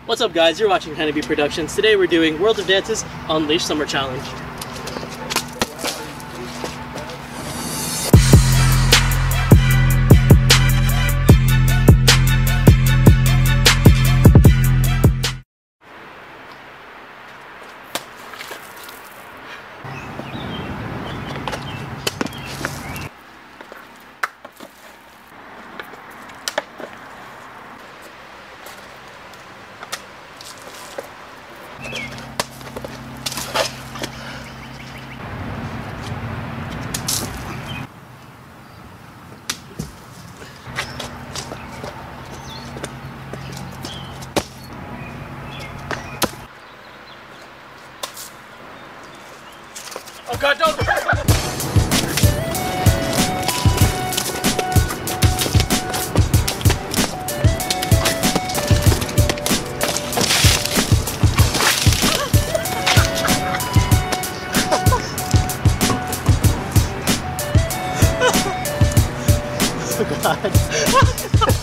What's up guys, you're watching Honeybee Productions. Today we're doing World of Dance's Unleashed Summer Challenge. Oh god, don't! Oh god.